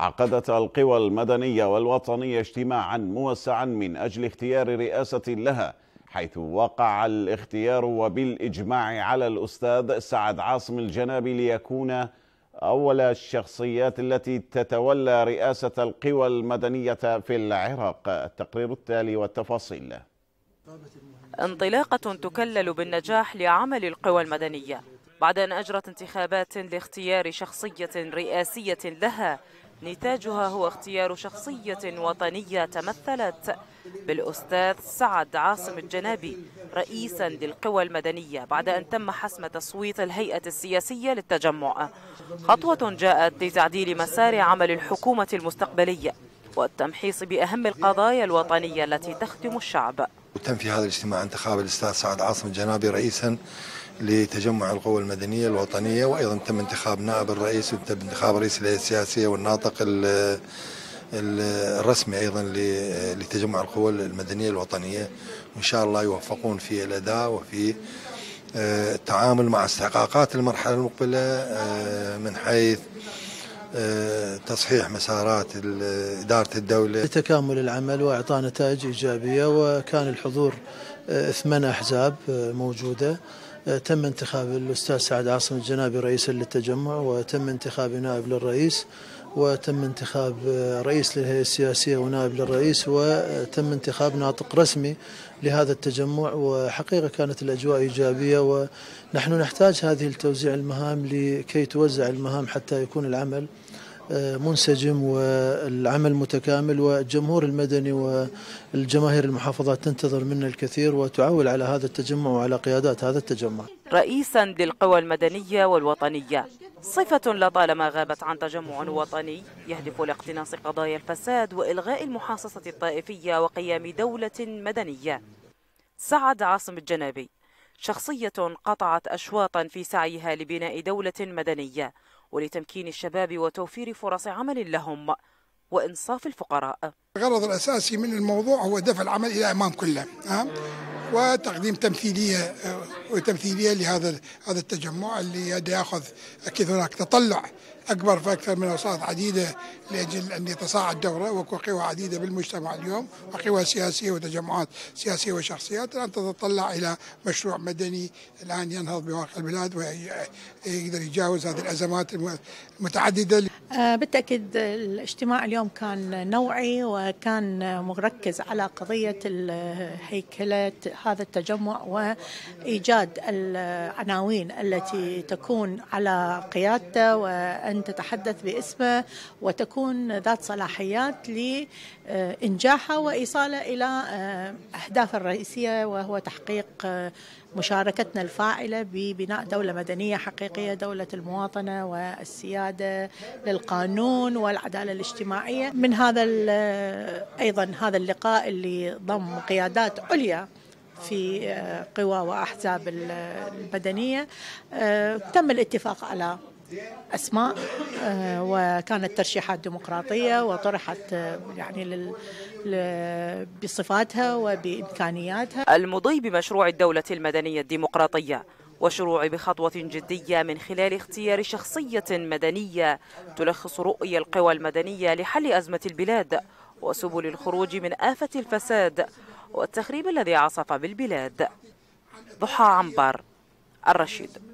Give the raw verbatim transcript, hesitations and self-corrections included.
عقدت القوى المدنية والوطنية اجتماعا موسعا من أجل اختيار رئاسة لها، حيث وقع الاختيار وبالإجماع على الأستاذ سعد عاصم الجنابي ليكون أول الشخصيات التي تتولى رئاسة القوى المدنية في العراق. التقرير التالي والتفاصيل. انطلاقة تكلل بالنجاح لعمل القوى المدنية بعد أن أجرت انتخابات لاختيار شخصية رئاسية لها، نتاجها هو اختيار شخصية وطنية تمثلت بالأستاذ سعد عاصم الجنابي رئيسا للقوى المدنية بعد أن تم حسم تصويت الهيئة السياسية للتجمع، خطوة جاءت لتعديل مسار عمل الحكومة المستقبلية والتمحيص بأهم القضايا الوطنية التي تخدم الشعب. وتم في هذا الاجتماع انتخاب الأستاذ سعد عاصم الجنابي رئيسا لتجمع القوى المدنية الوطنية، وأيضا تم انتخاب نائب الرئيس وتم انتخاب رئيس الهيئة السياسية والناطق الرسمي أيضا لتجمع القوى المدنية الوطنية، وإن شاء الله يوفقون في الأداء وفي التعامل مع استحقاقات المرحلة المقبلة من حيث تصحيح مسارات إدارة الدولة لتكامل العمل وإعطاء نتائج إيجابية. وكان الحضور ثمان أحزاب موجودة. تم انتخاب الأستاذ سعد عاصم الجنابي رئيسا للتجمع، وتم انتخاب نائب للرئيس، وتم انتخاب رئيس للهيئة السياسية ونائب للرئيس، وتم انتخاب ناطق رسمي لهذا التجمع. وحقيقة كانت الأجواء إيجابية، ونحن نحتاج هذه التوزيع المهام لكي توزع المهام حتى يكون العمل منسجم والعمل متكامل، والجمهور المدني والجماهير المحافظات تنتظر منا الكثير وتعول على هذا التجمع وعلى قيادات هذا التجمع. رئيسا للقوى المدنية والوطنية، صفة لطالما غابت عن تجمع وطني يهدف لاقتناص قضايا الفساد وإلغاء المحاصصة الطائفية وقيام دولة مدنية. سعد عاصم الجنابي شخصية قطعت أشواطا في سعيها لبناء دولة مدنية ولتمكين الشباب وتوفير فرص عمل لهم وإنصاف الفقراء. الغرض الأساسي من الموضوع هو دفع العمل إلى أمام كله وتقديم تمثيلية وتمثيلية لهذا هذا التجمع اللي يأخذ. أكيد هناك تطلع أكبر فأكثر من أوساط عديدة لأجل أن يتصاعد دوره، وقوى عديدة بالمجتمع اليوم وقوى سياسية وتجمعات سياسية وشخصيات الآن تتطلع إلى مشروع مدني الآن ينهض بواقع البلاد ويقدر يجاوز هذه الأزمات المتعددة. بالتأكيد الاجتماع اليوم كان نوعي وكان مركز على قضية هيكلة هذا التجمع وإيجاد العناوين التي تكون على قيادته وأن تتحدث باسمه وتكون ذات صلاحيات لإنجاحها وإيصاله إلى أهداف الرئيسية، وهو تحقيق مشاركتنا الفاعلة ببناء دولة مدنية حقيقية، دولة المواطنة والسيادة للقانون والعدالة الاجتماعية. من هذا أيضا هذا اللقاء اللي ضم قيادات عليا في قوى وأحزاب المدنية تم الاتفاق على أسماء وكانت ترشيحات ديمقراطية وطرحت يعني بصفاتها وبإمكانياتها. المضي بمشروع الدولة المدنية الديمقراطية والشروع بخطوة جدية من خلال اختيار شخصية مدنية تلخص رؤية القوى المدنية لحل أزمة البلاد وسبل الخروج من آفة الفساد والتخريب الذي عصف بالبلاد. ضحى عنبر، الرشيد.